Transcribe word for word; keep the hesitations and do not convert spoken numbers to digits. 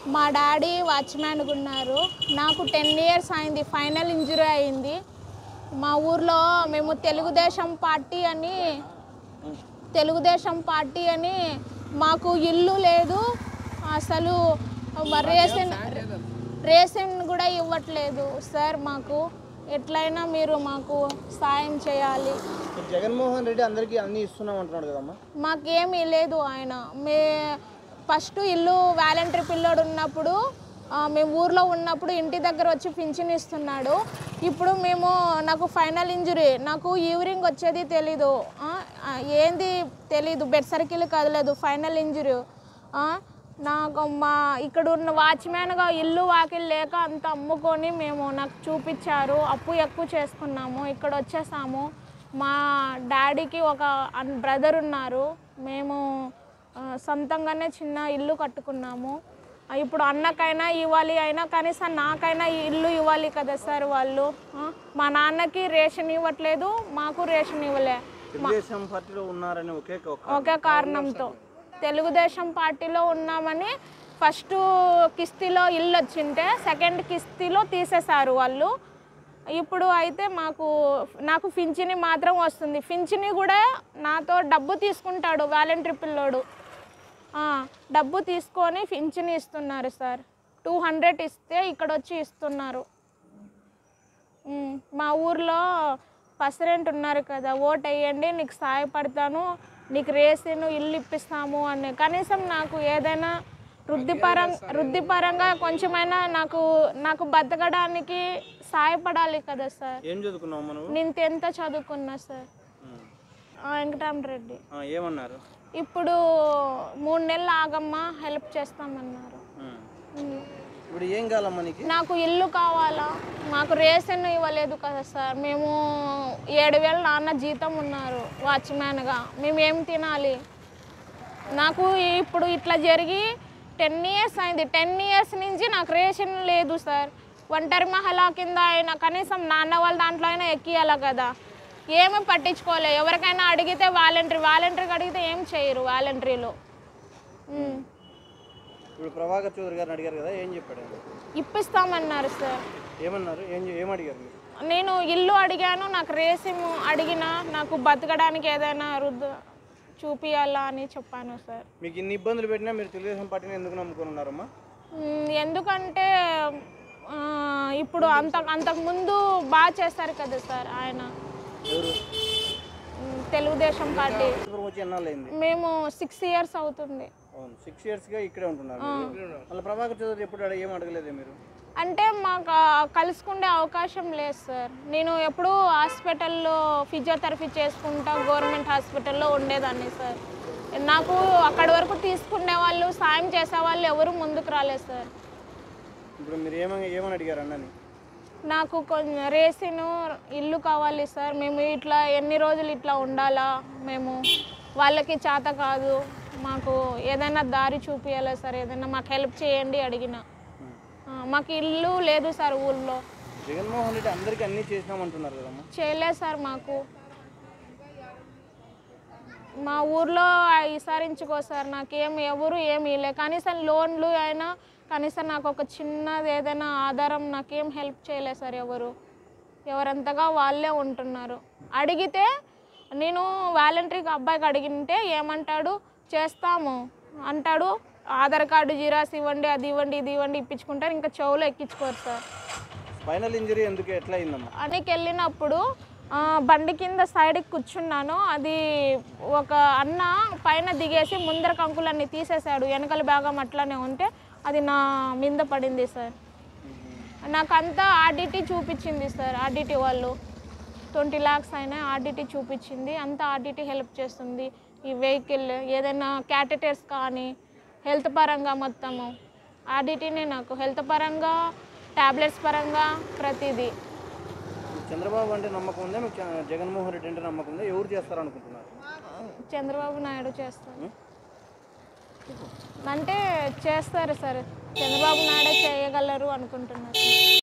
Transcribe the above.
మా డాడీ వాచ్మ్యాన్గా ఉన్నారు. నాకు టెన్ ఇయర్స్ అయింది, ఫైనల్ ఇంజరీ అయింది. మా ఊర్లో మేము తెలుగుదేశం పార్టీ అని తెలుగుదేశం పార్టీ అని మాకు ఇల్లు లేదు, అసలు రేషన్ రేషన్ కూడా ఇవ్వట్లేదు సార్. మాకు ఎట్లయినా మీరు మాకు సాయం చేయాలి. జగన్మోహన్ రెడ్డి అందరికీ అన్ని ఇస్తున్నాం అంటున్నాడు కదమ్మా. మాకేమీ లేదు. ఆయన మే ఫస్ట్ ఇల్లు వాలంటరీ పిల్లోడు ఉన్నప్పుడు మేము ఊర్లో ఉన్నప్పుడు ఇంటి దగ్గర వచ్చి పింఛన్ ఇస్తున్నాడు. ఇప్పుడు మేము నాకు ఫైనల్ ఇంజరీ, నాకు ఈవినింగ్ వచ్చేది తెలీదు, ఏంది తెలీదు, బెడ్ సర్కిల్ కదలేదు, ఫైనల్ ఇంజరీ. నాకు మా ఇక్కడ ఉన్న వాచ్మ్యాన్గా ఇల్లు వాకిల్ లేక అంత అమ్ముకొని మేము నాకు చూపించారు, అప్పు ఎక్కువ చేసుకున్నాము, ఇక్కడ వచ్చేసాము. మా డాడీకి ఒక బ్రదర్ ఉన్నారు, మేము సొంతంగానే చిన్న ఇల్లు కట్టుకున్నాము. ఇప్పుడు అన్నకైనా ఇవ్వాలి, అయినా కనీసం నాకైనా ఇల్లు ఇవ్వాలి కదా సార్ వాళ్ళు. మా నాన్నకి రేషన్ ఇవ్వట్లేదు, మాకు రేషన్ ఇవ్వలే. ఒకే కారణంతో తెలుగుదేశం పార్టీలో ఉన్నామని ఫస్ట్ కిస్తీలో ఇల్లు వచ్చింటే సెకండ్ కిస్తీలో తీసేశారు వాళ్ళు. ఇప్పుడు అయితే మాకు నాకు పింఛని మాత్రం వస్తుంది. పింఛని కూడా నాతో డబ్బు తీసుకుంటాడు వాలంటరీ పిల్లోడు, డబ్బు తీసుకొని పింఛని ఇస్తున్నారు సార్. టూ హండ్రెడ్ ఇస్తే ఇక్కడ వచ్చి ఇస్తున్నారు. మా ఊర్లో ప్రెసిడెంట్ ఉన్నారు కదా, ఓటు వేయండి నీకు సహాయపడతాను, నీకు రేషన్ ఇల్లు ఇప్పిస్తాము అని. కనీసం నాకు ఏదైనా వృద్ధిపరంగా వృద్ధిపరంగా కొంచెమైనా నాకు నాకు బతకడానికి సహాయపడాలి కదా సార్. నేను టెన్త్ చదువుకున్నా సార్. వెంకటరామరెడ్డి ఏమన్నారు? ఇప్పుడు మూడు నెలలు ఆగమ్మా హెల్ప్ చేస్తామన్నారు. ఇప్పుడు ఏం కావాలమ్మా నీకు? నాకు ఇల్లు కావాలా, మాకు రేషన్ ఇవ్వలేదు కదా సార్. మేము ఏడు వేలు నాన్న జీతం ఉన్నారు వాచ్మ్యాన్గా, మేము ఏం తినాలి? నాకు ఇప్పుడు ఇట్లా జరిగి టెన్ ఇయర్స్ అయింది, టెన్ ఇయర్స్ నుంచి నాకు రేషన్ లేదు సార్. ఒంటరి మహిళ కింద అయినా కనీసం నాన్న వాళ్ళ దాంట్లో అయినా ఎక్కియాలి కదా, ఏమీ పట్టించుకోలే. ఎవరికైనా అడిగితే వాలంటరీ వాలంటరీకి అడిగితే ఏం చేయరు వాలంటరీలో. ఇప్పుడు ప్రభాకర్ చౌదరి గారిని అడిగారు కదా, ఏం చెప్పాడు? ఇప్పిస్తామన్నారు సార్. ఏమన్నారు? ఏం ఏం అడిగారు? నేను ఇల్లు అడిగాను, నాకు రేషన్ అడిగినా, నాకు బతకడానికి ఏదైనా రుద్దు చూపియాలా అని చెప్పాను సార్. మీకు ఇన్ని ఇబ్బందులు పెట్టినా మీరు తెలుగుదేశం పార్టీని ఎందుకు నమ్ముకొని ఉన్నారమ్మా? ఎందుకంటే ఇప్పుడు అంత అంతకుముందు బాగా చేస్తారు కదా సార్ ఆయన. తెలుగుదేశం పార్టీ మేము సిక్స్ ఇయర్స్ అవుతుంది. సిక్స్ ఇయర్స్గా ఇక్కడే ఉంటున్నారు. మళ్ళీ ప్రభాకర్ చౌదరి ఎప్పుడు ఏం అడగలేదే మీరు? అంటే మాకు కలుసుకునే అవకాశం లేదు సార్. నేను ఎప్పుడూ హాస్పిటల్లో ఫిజియోథెరపీ చేసుకుంటా గవర్నమెంట్ హాస్పిటల్లో ఉండేదాన్ని సార్. నాకు అక్కడి వరకు తీసుకునే వాళ్ళు, సాయం చేసేవాళ్ళు ఎవరు ముందుకు రాలేదు సార్. ఇప్పుడు మీరు ఏమని ఏమని అడిగారు అన్నని? నాకు కొంచెం రేషన్ ఇల్లు కావాలి సార్, మేము ఇట్లా ఎన్ని రోజులు ఇట్లా ఉండాలా, మేము వాళ్ళకి చేత కాదు, మాకు ఏదైనా దారి చూపించాలా సార్, ఏదైనా మాకు హెల్ప్ చేయండి అడిగిన. మాకు ఇల్లు లేదు సార్ ఊళ్ళో. జగన్మోహన్ రెడ్డి అందరికీ అన్ని చేసినామంటున్నారు కదమ్మా. చేయలేదు సార్, మాకు మా ఊర్లో విసారించుకో సార్, నాకేం ఎవరు ఏమి లే, కనీసం లోన్లు అయినా కనీసం నాకు ఒక చిన్నది ఏదైనా ఆధారం, నాకేం హెల్ప్ చేయలేదు సార్ ఎవరు. ఎవరంతగా వాళ్ళే ఉంటున్నారు. అడిగితే నేను వాలంటరీకి అబ్బాయికి అడిగితే ఏమంటాడు, చేస్తాము అంటాడు, ఆధార్ కార్డు జిరాక్స్ ఇవ్వండి, అది ఇవ్వండి, ఇది ఇవ్వండి ఇప్పించుకుంటారు, ఇంకా చెవులో ఎక్కించుకోరు సార్. ఫైనల్ ఇంజరీ ఎందుకు ఎట్లా అయిందమ్మా? అనికి వెళ్ళినప్పుడు బండి కింద సైడ్కి కూర్చున్నాను, అది ఒక అన్న పైన దిగేసి ముందర కంకులన్నీ తీసేశాడు, వెనకల భాగం అట్లానే ఉంటే అది నా మీద పడింది సార్. నాకంతా ఆర్డిటీ చూపించింది సార్, ఆర్డిటీ వాళ్ళు ట్వంటీ ల్యాక్స్ అయినా ఆర్డిటీ చూపించింది, అంతా ఆర్డిటీ హెల్ప్ చేస్తుంది. ఈ వెహికల్ ఏదైనా క్యాటెటర్స్ కానీ హెల్త్ పరంగా మొత్తము ఆర్డిటీనే నాకు, హెల్త్ పరంగా టాబ్లెట్స్ పరంగా ప్రతిదీ. చంద్రబాబు అంటే నమ్మకం ఉందా మీకు? జగన్మోహన్ రెడ్డి అంటే నమ్మకం ఉందా? ఎవరు చేస్తారు అనుకుంటున్నారు? చంద్రబాబు నాయుడు చేస్తారు అంటే చేస్తారు సార్, చంద్రబాబు నాయుడే చేయగలరు అనుకుంటున్నారు.